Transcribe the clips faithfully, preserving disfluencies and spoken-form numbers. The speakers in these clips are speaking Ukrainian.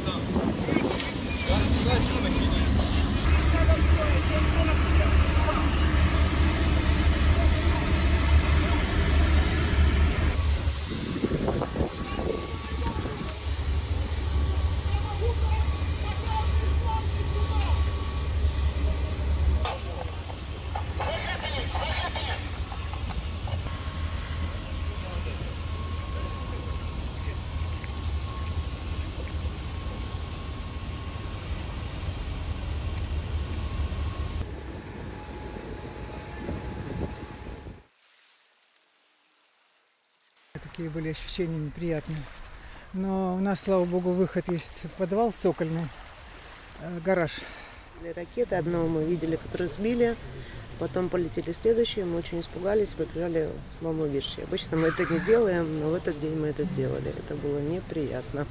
Такие были ощущения неприятные. Но у нас, слава богу, выход есть в подвал цокольный, гараж. Ракеты одну мы видели, которую сбили, потом полетели следующие, мы очень испугались, побежали в Мамловишье. Обычно мы это не делаем, но в этот день мы это сделали. Это было неприятно.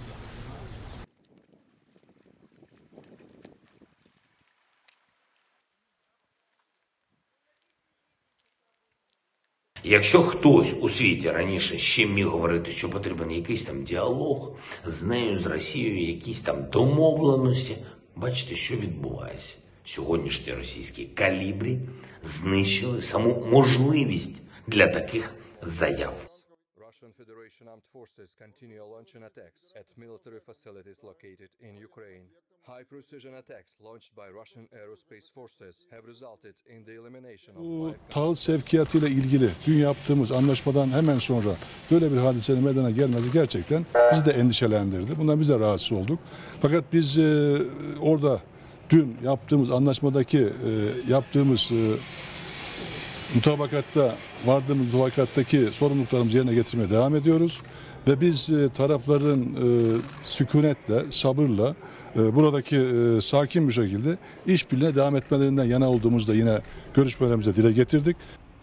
Якщо хтось у світі раніше ще міг говорити, що потрібен якийсь там діалог з нею, з Росією, якісь там домовленості, бачите, що відбувається. Сьогоднішні російські калібрі знищили саму можливість для таких заяв. Russian Federation Armed Forces continue launching attacks at military facilities located in Ukraine. High-precision attacks launched by Russian aerospace forces have resulted in the elimination of Bu five... tahıl sevkiyatı ile ilgili dün yaptığımız anlaşmadan hemen sonra böyle bir hadisenin meydana gelmesi gerçekten bizi de endişelendirdi. Bundan biz de rahatsız olduk. Fakat biz e, orada dün yaptığımız anlaşmadaki e, yaptığımız e, mutabakatta vardığımız mutabakattaki sorumluluklarımızı yerine getirmeye devam ediyoruz. Ve biz e, tarafların e, sükunetle, sabırla e, buradaki e, sakin bir şekilde işbirliğine devam etmelerinden yana olduğumuzda yine görüşmelerimize dile getirdik.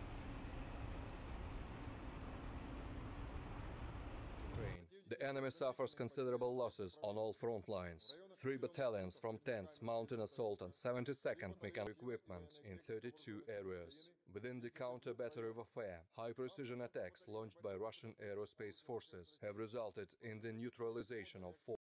The enemy suffers considerable losses on all front lines. Three battalions from tenth Mountain Assault and seventy-second Mechanic Equipment in thirty-two areas. Within the counter-battery warfare, high-precision attacks launched by Russian aerospace forces have resulted in the neutralization of four